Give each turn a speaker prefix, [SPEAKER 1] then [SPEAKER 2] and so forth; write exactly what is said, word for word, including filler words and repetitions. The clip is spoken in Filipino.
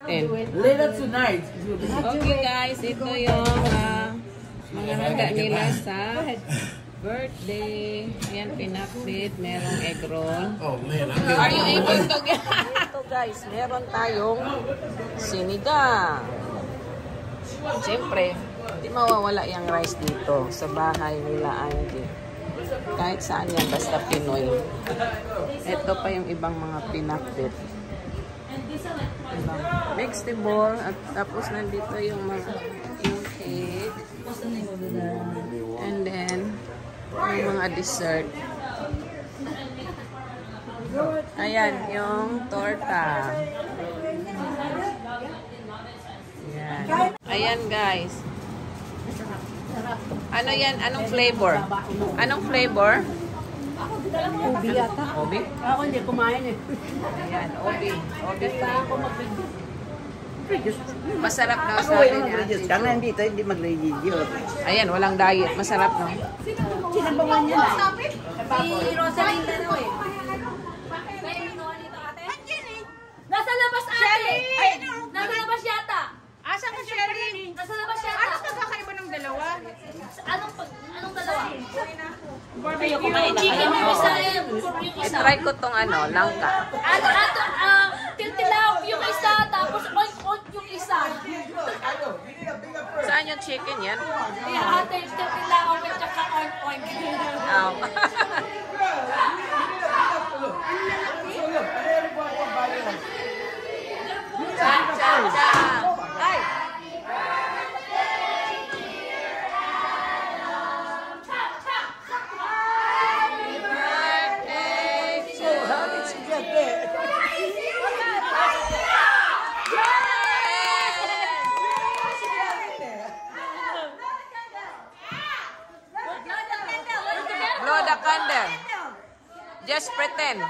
[SPEAKER 1] Later tonight.
[SPEAKER 2] Okay guys, ito yung uh, mga handa nila sa birthday. Ayan, pinakbit. Merong egg roll.
[SPEAKER 1] Oh man,
[SPEAKER 2] Are you able to get? Ito guys, meron tayong sinigang. Siyempre, hindi mawawala yung rice dito sa bahay nila Andy. Kahit saan yan, basta Pinoy. Ito pa yung ibang mga pinakbit. Ibang vegetable. At tapos nandito yung mga yung cake. And then, yung mga dessert. Ayan, yung torta. Ayan. Ayan guys. Ano yan? Anong flavor? Anong flavor?
[SPEAKER 3] Ubi yata.
[SPEAKER 2] Ubi?
[SPEAKER 3] Ako hindi kumain eh.
[SPEAKER 2] Ayan, ubi. Ubi flavor. Masarap daw
[SPEAKER 4] Ako
[SPEAKER 2] sa
[SPEAKER 4] yung
[SPEAKER 2] akin.
[SPEAKER 4] mag-reduce ka na, dito hindi mag-reduce.
[SPEAKER 2] Ayan, walang diet. Masarap no?
[SPEAKER 3] Sinabangan niya na.
[SPEAKER 5] Si Rosalinda daw eh. Nasa labas ate! Nasa labas yata!
[SPEAKER 3] Asan ka, Sherry?
[SPEAKER 5] Nasa labas yata!
[SPEAKER 3] Ano magkakaiba ng dalawa?
[SPEAKER 5] Anong anong dalawa?
[SPEAKER 3] Barbecue.
[SPEAKER 5] Yung chicken yung isa yun. Yung isa.
[SPEAKER 2] I-try ko tong ano, langka.
[SPEAKER 5] Ato, ato, ah, tiltilao yung isa, tapos oink-oink yung isa.
[SPEAKER 2] Saan yung chicken yan?
[SPEAKER 5] Kaya ate, tiltilao at saka oink-oink.
[SPEAKER 2] Um, cha, cha, cha. Ay!
[SPEAKER 4] How did she get there?
[SPEAKER 2] Blow the candle. Just pretend.